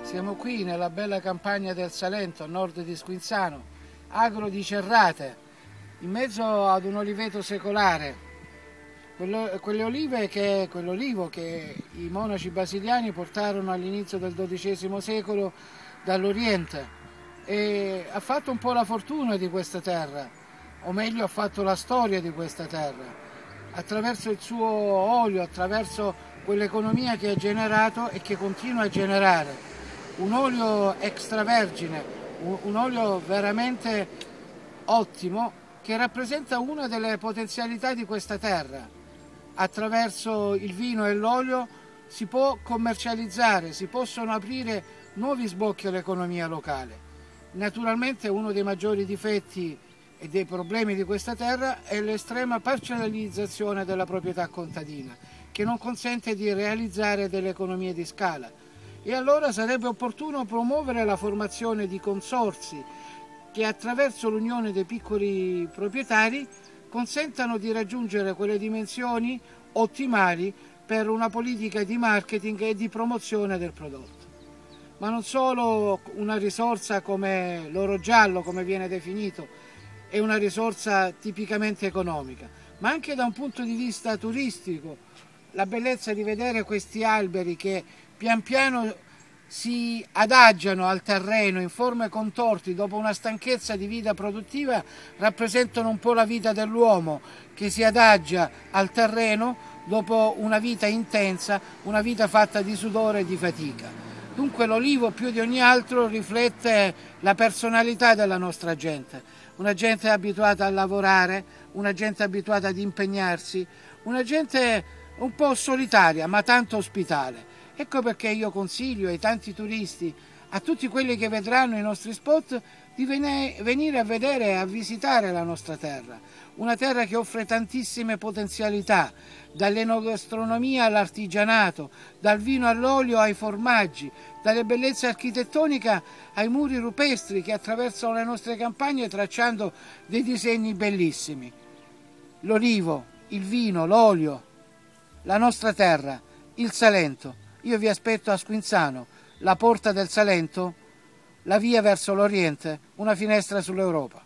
Siamo qui nella bella campagna del Salento, a nord di Squinzano, agro di Cerrate, in mezzo ad un oliveto secolare. Quell'olivo che i monaci basiliani portarono all'inizio del XII secolo dall'Oriente e ha fatto un po' la fortuna di questa terra, o meglio ha fatto la storia di questa terra, attraverso il suo olio, attraverso quell'economia che ha generato e che continua a generare. Un olio extravergine, un olio veramente ottimo che rappresenta una delle potenzialità di questa terra. Attraverso il vino e l'olio si può commercializzare, si possono aprire nuovi sbocchi all'economia locale. Naturalmente uno dei maggiori difetti e dei problemi di questa terra è l'estrema parcellizzazione della proprietà contadina, che non consente di realizzare delle economie di scala. E allora sarebbe opportuno promuovere la formazione di consorzi che attraverso l'unione dei piccoli proprietari consentano di raggiungere quelle dimensioni ottimali per una politica di marketing e di promozione del prodotto. Ma non solo una risorsa come l'oro giallo, come viene definito, è una risorsa tipicamente economica, ma anche da un punto di vista turistico. La bellezza di vedere questi alberi che pian piano si adagiano al terreno in forme contorti dopo una stanchezza di vita produttiva rappresentano un po' la vita dell'uomo che si adagia al terreno dopo una vita intensa, una vita fatta di sudore e di fatica. Dunque l'olivo più di ogni altro riflette la personalità della nostra gente, una gente abituata a lavorare, una gente abituata ad impegnarsi, una gente un po' solitaria ma tanto ospitale. Ecco perché io consiglio ai tanti turisti, a tutti quelli che vedranno i nostri spot, di venire a vedere e a visitare la nostra terra. Una terra che offre tantissime potenzialità, dall'enogastronomia all'artigianato, dal vino all'olio ai formaggi, dalle bellezze architettoniche ai muri rupestri che attraversano le nostre campagne tracciando dei disegni bellissimi. L'olivo, il vino, l'olio, la nostra terra, il Salento. Io vi aspetto a Squinzano, la porta del Salento, la via verso l'Oriente, una finestra sull'Europa.